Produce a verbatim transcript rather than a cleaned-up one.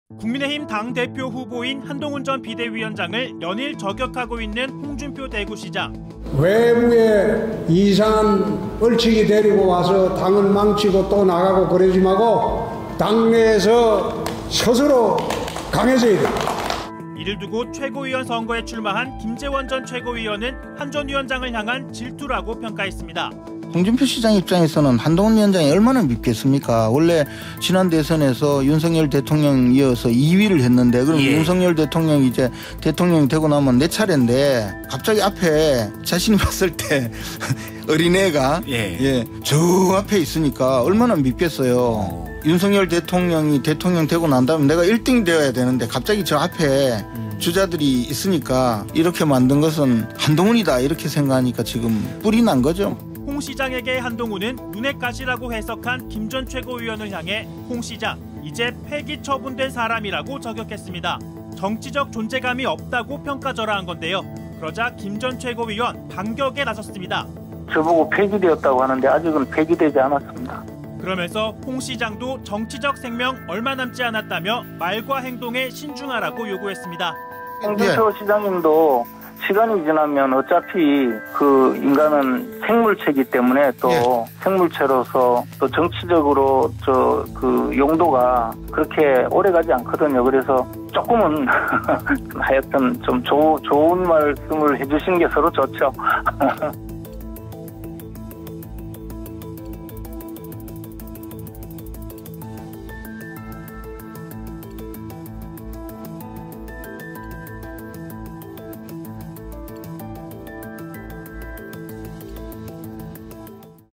국민의힘 당대표 후보인 한동훈 전 비대위원장을 연일 저격하고 있는 홍준표 대구시장. 외부에 이상한 얼치기 데리고 와서 당을 망치고 또 나가고 그러지 말고 당내에서 스스로 강해져야 돼. 이를 두고 최고위원 선거에 출마한 김재원 전 최고위원은 한 전 위원장을 향한 질투라고 평가했습니다. 홍준표 시장 입장에서는 한동훈 위원장이 얼마나 밉겠습니까? 원래 지난 대선에서 윤석열 대통령 이어서 이 위를 했는데 그럼 예. 윤석열 대통령이 이제 대통령이 되고 나면 내 차례인데 갑자기 앞에 자신이 봤을 때 어린애가 예. 예, 저 앞에 있으니까 얼마나 밉겠어요. 어. 윤석열 대통령이 대통령 되고 난 다음에 내가 일 등이 되어야 되는데 갑자기 저 앞에 음. 주자들이 있으니까 이렇게 만든 것은 한동훈이다 이렇게 생각하니까 지금 뿔이 난 거죠. 홍 시장에게 한동훈은 눈의 가시라고 해석한 김 전 최고위원을 향해 홍 시장 이제 폐기 처분된 사람이라고 저격했습니다. 정치적 존재감이 없다고 평가절하한 건데요. 그러자 김 전 최고위원 반격에 나섰습니다. 저보고 폐기되었다고 하는데 아직은 폐기되지 않았습니다. 그러면서 홍 시장도 정치적 생명 얼마 남지 않았다며 말과 행동에 신중하라고 요구했습니다. 홍준표 네. 시장님도 시간이 지나면 어차피 그 인간은 생물체이기 때문에 또 네. 생물체로서 또 정치적으로 저 그 용도가 그렇게 오래 가지 않거든요. 그래서 조금은 하여튼 좀 조, 좋은 말씀을 해주시는 게 서로 좋죠.